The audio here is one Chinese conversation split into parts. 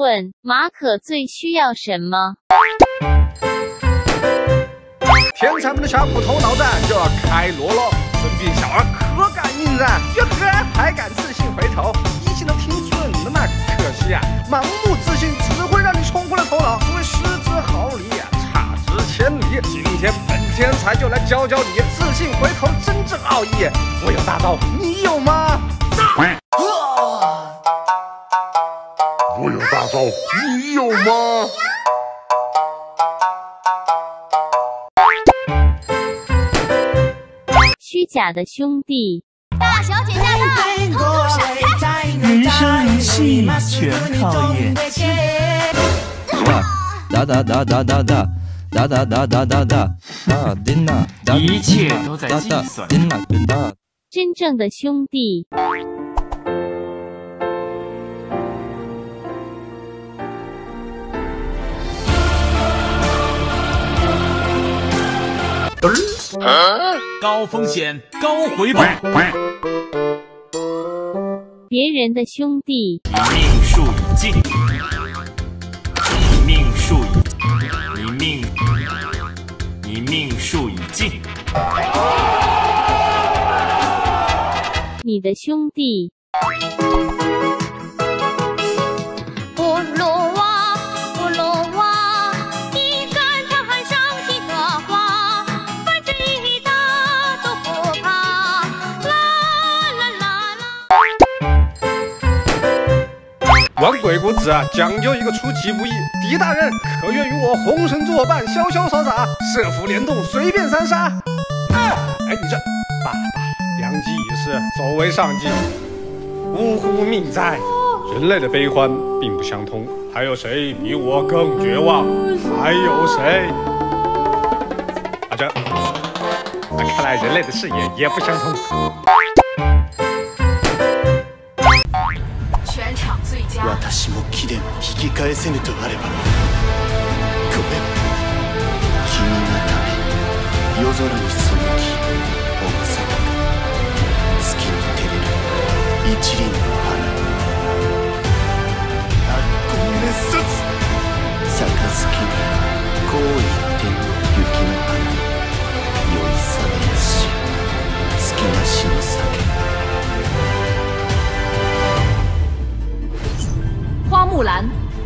问马可最需要什么？ 天才们的下铺头脑战就要开锣了，孙膑小儿可敢应战，越可爱还敢自信回头，一切都听准了嘛。可惜啊，盲目自信只会让你冲昏了头脑。所谓失之毫厘啊，差之千里。今天本天才就来教教你自信回头真正奥义。我有大招，你有吗？ 我有大招，你有吗？ 虚假的兄弟， 大小姐驾到，偷偷闪开！ 人生如戏，全靠演技。一切都在计算。 真正的兄弟。 高风险，高回报。 别人的兄弟， 你命数已尽，你命数已尽。 你的兄弟。 玩鬼谷子啊，讲究一个出其不意。狄大人可愿与我红绳作伴，潇潇洒洒，射斧联动，随便三杀？哎，你这罢了，良机已逝，走为上计。呜呼命哉！人类的悲欢并不相通，还有谁比我更绝望？还有谁？看来人类的视野也不相通。 全场最佳。 私も貴殿引き返せぬとあれば、ごめん。君のため夜空に背き、重さなく月に照れる一輪の花。ご熱殺。杯にこう一点の雪の花。酔いさめるし、月なしの酒。 花木兰。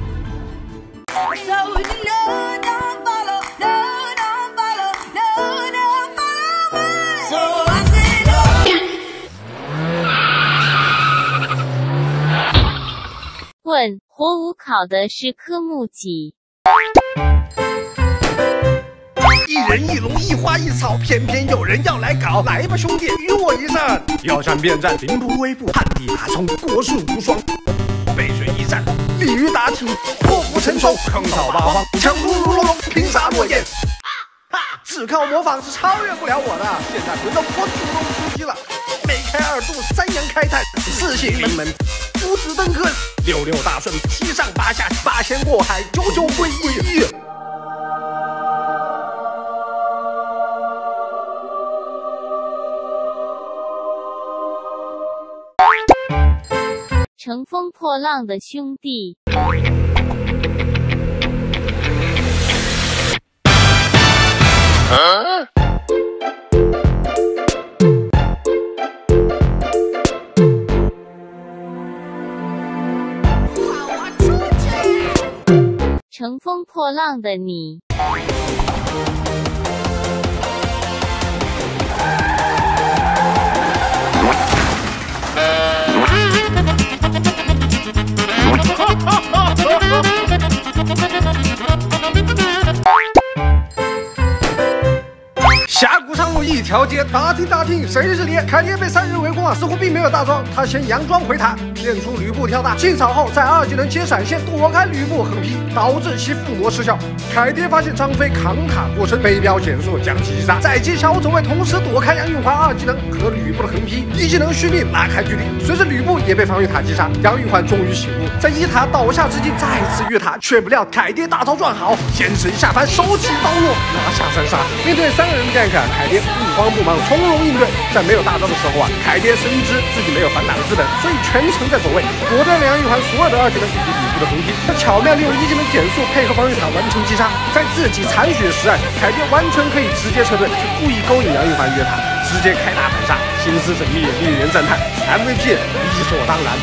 问火舞考的是科目几？ 一人一龙一花一草，偏偏有人要来搞。来吧，兄弟，与我一战！要战便战，兵不威不，旱地拔葱，国术无双。背水一战，鲤鱼打挺，破釜沉舟，横扫八方，强如如龙，拼杀落雁。只靠模仿是超越不了我的。现在轮到我主动出击了，梅开二度，三阳开泰，四喜临门，五子登科，六六大顺，七上八下，八仙过海，九九归一。 乘风破浪的兄弟。乘风破浪的你。 峡谷上路一条街，打听，谁是你？凯爹被3人围攻啊，似乎并没有大招，他先佯装回塔，骗出吕布跳大，进草后在2技能接闪现躲开吕布横劈，导致其附魔失效。凯爹发现张飞扛塔过身，飞镖减速将其击杀，再接小走位，同时躲开杨玉环2技能和吕布的横劈，1技能续命拉开距离。随着吕布也被防御塔击杀，杨玉环终于醒悟，在1塔倒下之际再次越塔，却不料凯爹大招赚好，先神下凡手起刀落拿下3杀。面对3人 gank， 凯爹物化帮不忙，从容应对。在没有大招的时候啊，凯蝶深知自己没有反打的资本，所以全程在走位，果断梁玉环所有的2技能以及底部的红踢，他巧妙利用1技能减速，配合防御塔完成击杀。在自己残血时啊，凯蝶完全可以直接撤退，是故意勾引梁玉环约塔，直接开大反杀，心思缜密，令人赞叹。MVP 理所当然。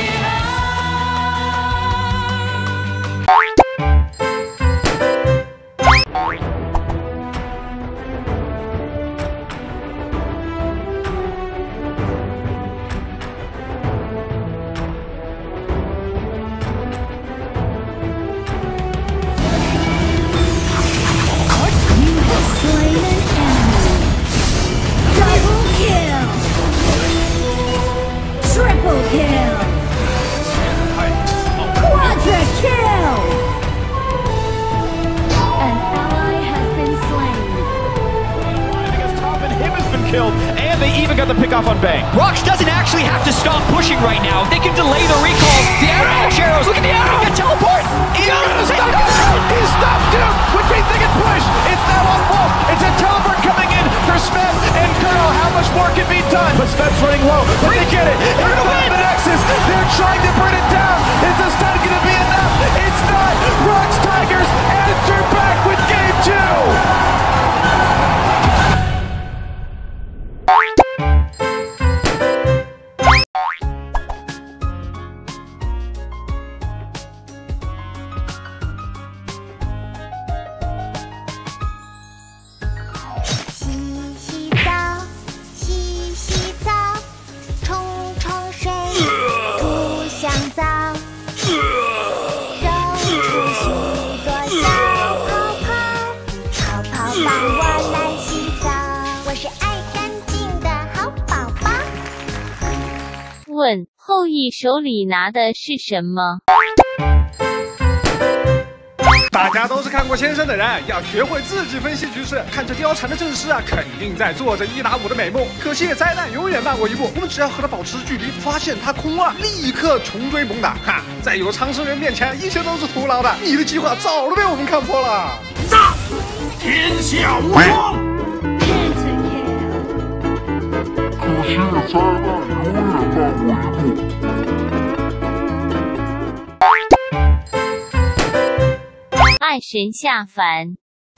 Killed, and they even got the pick off on Bang. Rox doesn't actually have to stop pushing right now. They can delay the recall. The Avalanche arrows. Look at the arrow. Get teleport. He's stopped him. With me thinking push. It's now on Wolf. It's a teleport coming in for Smith and Colonel. How much more can be done? But Smith's running low. But they get it. They're going to win the Nexus. They're trying to burn it down. Is the stun going to be enough? It's not. Rox Tigers answer back with game 2. 问后羿手里拿的是什么？ 大家都是看过先生的人，要学会自己分析局势。看着貂蝉的阵势啊，肯定在做着1打5的美梦。可惜灾难永远慢过一步，我们只要和他保持距离，发现他空了，立刻穷追猛打。哈，在有长生人面前，一切都是徒劳的。你的计划早就被我们看破了。 炸！天下无双。可惜灾难永远慢过一步。 爱神下凡。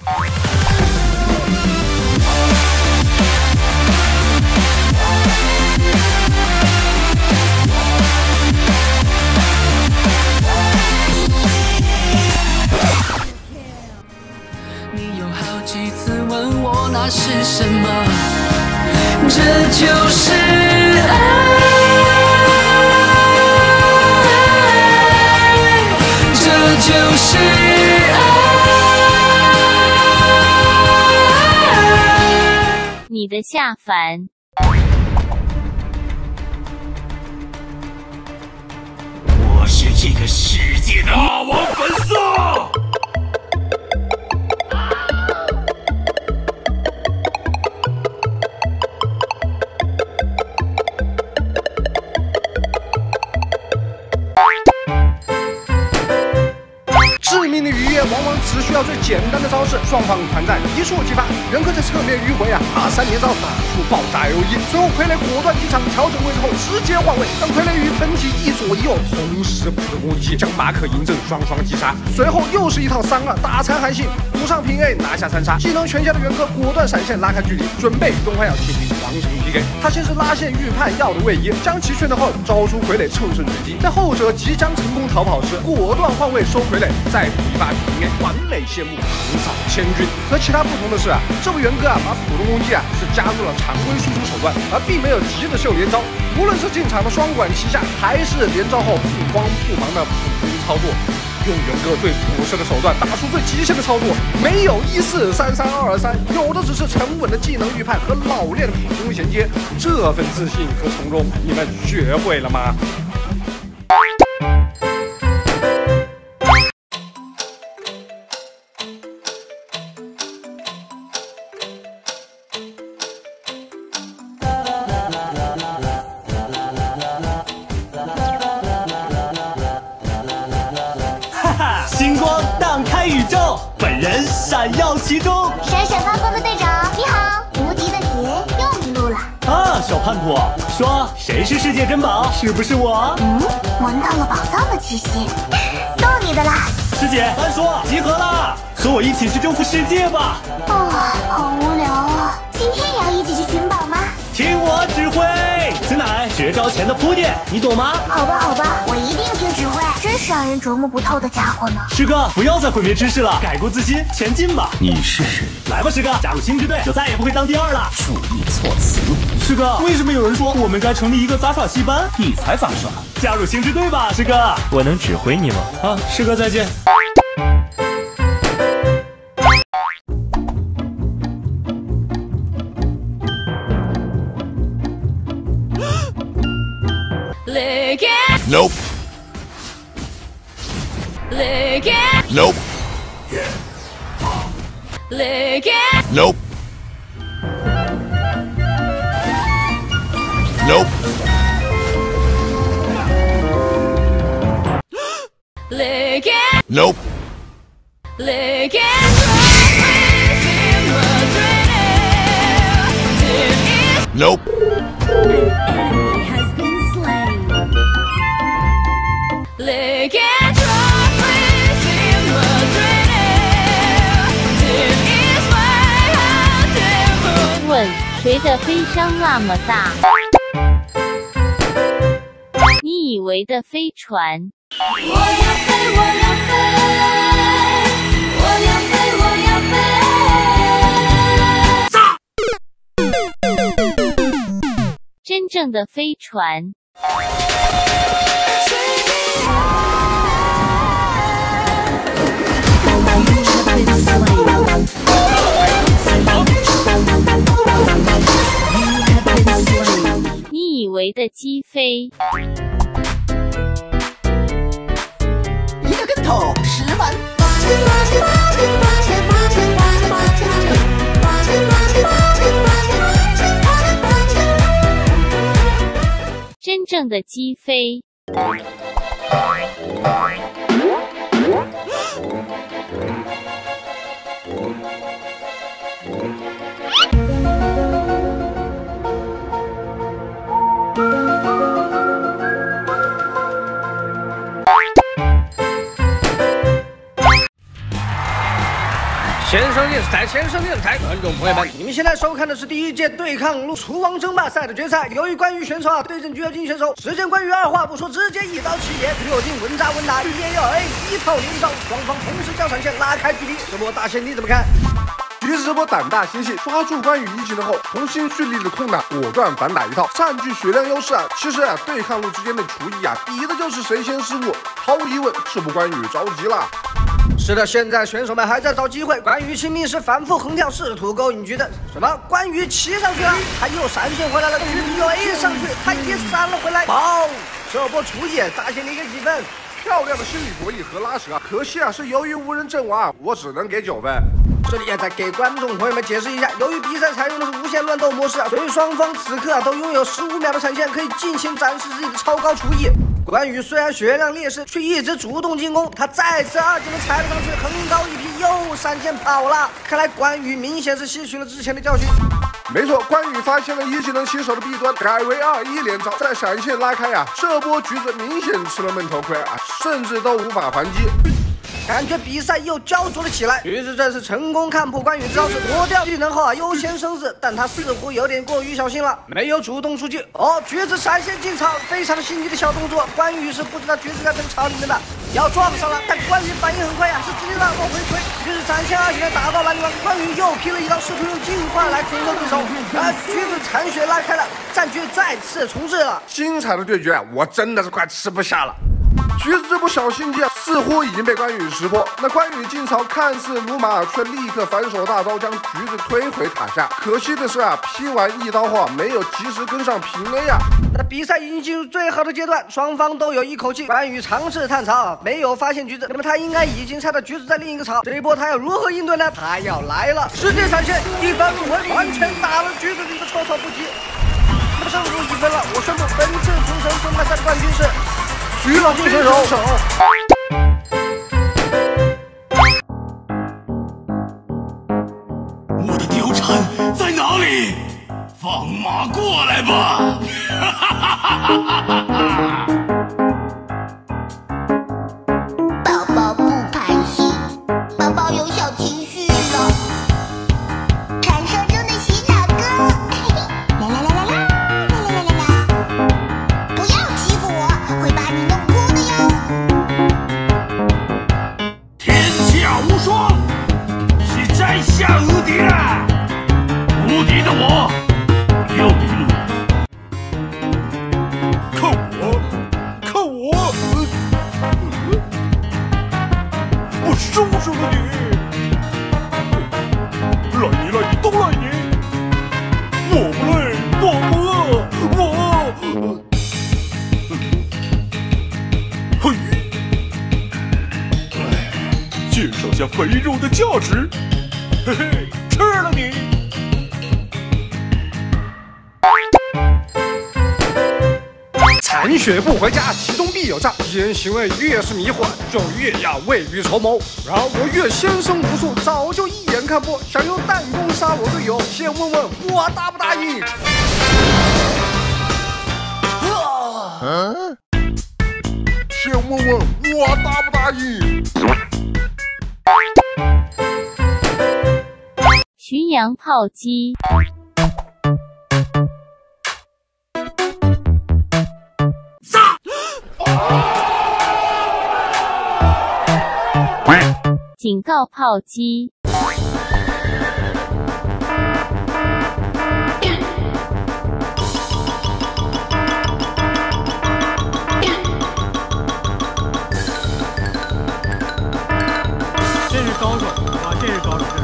你有好几次问我那是什么，这就是爱，这就是爱。 你的下凡。 我是这个世界的马王本色。 致命的雨夜往往只需要最简单的招式，双方团战一触即发。人科在侧面迂回啊，把3连招打出爆炸 LE。随后傀儡果断离场，调整位置后直接换位，让傀儡与本体一左一右同时补的攻击，将马可嬴政双击杀。随后又是一套3-2打残韩信，补上平 A 拿下3杀。技能全下的元科果断闪现拉开距离，准备动换药进行皇城 PK。他先是拉线预判药的位移，将其劝退后招出傀儡乘胜追击，在后者即将成功逃跑时，果断换位收傀儡，再补一发平 A， 完美谢幕，横扫千军。和其他不同的是啊，这部元歌啊，把普通攻击啊是加入了常规输出手段，而并没有急着秀连招。无论是进场的双管齐下，还是连招后不慌不忙的普通操作，用元歌最朴实的手段打出最极限的操作，没有14332223，有的只是沉稳的技能预判和老练的普通衔接。这份自信和从容，你们学会了吗？ 星光荡开宇宙，本人闪耀其中。 闪闪发光的队长，你好，无敌的你。 啊，小叛徒，说谁是世界珍宝？是不是我？ 闻到了宝藏的气息，都你的啦！ 师姐，单说集合啦，和我一起去征服世界吧！ 好无聊啊！今天也要一起去寻宝吗？ 听我指挥，此乃绝招前的铺垫，你懂吗？ 好吧，我一定听指挥。真是让人琢磨不透的家伙呢。 师哥，不要再毁灭知识了，改过自新，前进吧。 你是谁？ 来吧，师哥，加入新支队，就再也不会当第二了。 注意措辞。 师哥，为什么有人说我们该成立一个杂耍戏班？ 你才杂耍！ 加入新支队吧，师哥。 我能指挥你吗？ 啊，师哥再见。 Nope. Nope. Nope. Nope. Nope. Nope. 问谁的悲伤那么大？你以为的飞船？ 我要飞，我要飞，我要飞，我要飞。 真正的飞船。你以为的鸡飞？ 一个跟头10万。 真正的鸡飞。 先生电视台，观众朋友们，你们现在收看的是第1届对抗路厨王争霸赛的决赛。由于关羽选手对阵橘右京选手，时间关羽二话不说，直接一刀齐结。橘右京稳扎稳打，一连要 A， 一套连招，双方同时交闪现，拉开距离。这波大仙你怎么看？ 橘子这波胆大心细，抓住关羽一技能后，重新蓄力的空档，果断反打一套，占据血量优势啊！其实啊，对抗路之间的厨艺啊，比的就是谁先失误。毫无疑问，这波关羽着急了。 是的，现在选手们还在找机会。关羽亲密是反复横跳，试图勾引橘子。什么？关羽骑上去了，他又闪现回来了。橘子又 A 上去，他也闪了回来。爆！这波厨艺大仙你给几分？ 漂亮的心理博弈和拉扯，可惜啊，是由于无人阵亡，我只能给9分。 这里也再给观众朋友们解释一下，由于比赛采用的是无限乱斗模式啊，所以双方此刻都拥有15秒的闪现，可以尽情展示自己的超高厨艺。关羽虽然血量劣势，却一直主动进攻，他再次2技能踩了上去，横高一劈，又闪现跑了。看来关羽明显是吸取了之前的教训。 没错，关羽发现了1技能起手的弊端，改为2-1连招，再闪现拉开啊！这波橘子明显吃了闷头亏啊，甚至都无法还击。 感觉比赛又焦灼了起来，橘子这次成功看破关羽招式，脱掉技能后啊，优先生死，但他似乎有点过于小心了，没有主动出击。橘子闪现进场，非常心机的小动作，关羽是不知道橘子在这个场里面的，要撞上了，但关羽反应很快呀，是直接往后回推，橘子闪现2技能打到蓝光，关羽又劈了一刀，试图用尽快来恐吓对手，橘子残血拉开了，战局再次重置了。 精彩的对决，我真的是快吃不下了。橘子这波小心机啊，似乎已经被关羽识破。那关羽进槽看似鲁马，却立刻反手大招将橘子推回塔下。可惜的是啊，劈完一刀后没有及时跟上平 A 啊。 那比赛已经进入最后的阶段，双方都有一口气。关羽尝试探槽，没有发现橘子，那么他应该已经猜到橘子在另一个槽。这一波他要如何应对呢？他要来了，世界闪现，一番入魂，完全打了橘子的一个措手不及。那么胜出1分了，我宣布本次厨神争霸赛的冠军是橘右京选手。 我的貂蝉在哪里？放马马过来吧！ 宝宝不开心，宝宝有小情绪了。传说中的洗脑歌，啦啦啦啦啦啦啦啦啦啦！不要欺负我，会把你弄哭的哟。 天下无双，是在下无敌啊！无敌的我，又一路。 看我！我收拾了你！赖你都赖你！我不累，我不饿，我……嘿，介绍下肥肉的价值，嘿嘿，吃了你！残血不回家，其中必有诈。一人行为越是迷惑，就越要未雨绸缪。然而我越先生无数，早就一眼看破。想用弹弓杀我队友，先问问我答不答应？先问问我答不答应？ 巡洋炮击。警告炮击。 这是高手啊！这是高手！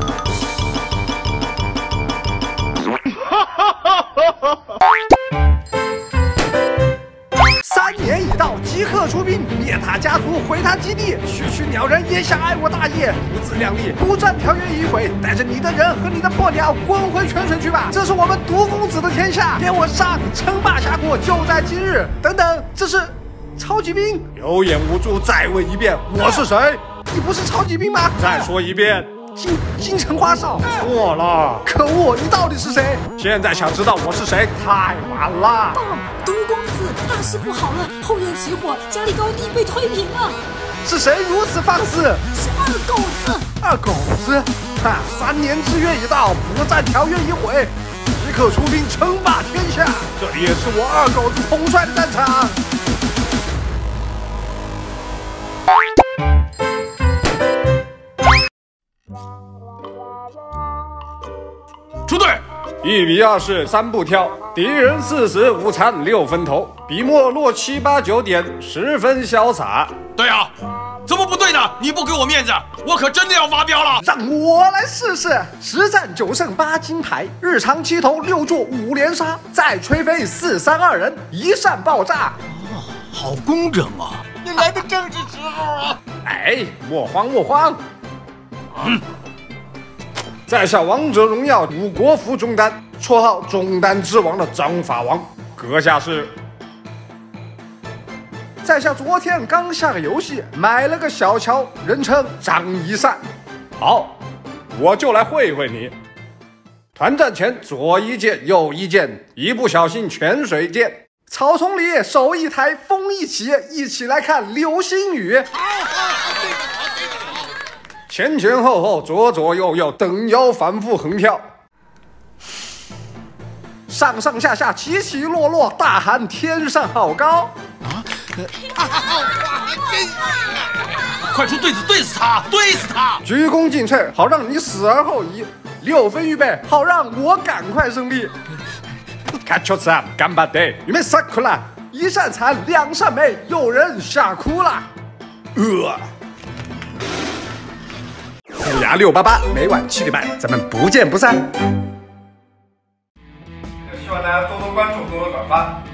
3年已到，即刻出兵灭他家族，毁他基地。区鸟人也想碍我大业，不自量力，不战条约已毁，带着你的人和你的破鸟滚回泉水去吧！这是我们毒公子的天下，给我上！称霸峡谷就在今日！等等，这是超级兵？有眼无珠，再问一遍，我是谁？你不是超级兵吗？再说一遍。京城花少，错了！可恶，你到底是谁？现在想知道我是谁，太晚了。 毒公子，大事不好了！后院起火，家里高地被推平了。 是谁如此放肆？ 是二狗子。 二狗子，哈！3年之约已到，不战条约已毁，即刻出兵称霸天下。这里也是我二狗子统帅的战场。 出队！1比2是3步跳，敌人40，午餐6分头，笔墨落7、8、9点，10分潇洒。 对啊，怎么不对呢？你不给我面子，我可真的要发飙了。 让我来试试，10战9胜8金牌，日常7投6助5连杀，再吹飞4、3、2人，1扇爆炸。 哦，好工整啊！ 你来的正是时候啊！ 哎，莫慌莫慌。在下王者荣耀5国服中单，绰号中单之王的章法王，阁下是？在下昨天刚下个游戏，买了个小乔，人称张一善。好，我就来会会你。团战前左一剑右一剑，一不小心泉水溅。草丛里手一抬，风一起，一起来看流星雨。前前后后，左左右右，等腰反复横跳，上上下下，起起落落，大喊天上好高！ 快出对子，对死他，对死他！ 鞠躬尽瘁，好让你死而后已；6分预备，好让我赶快胜利。看球子啊，干巴得，你们杀哭了！1扇残，2扇没，有人吓哭了。虎牙688，每晚7点半，咱们不见不散。 希望大家多多关注，多多转发。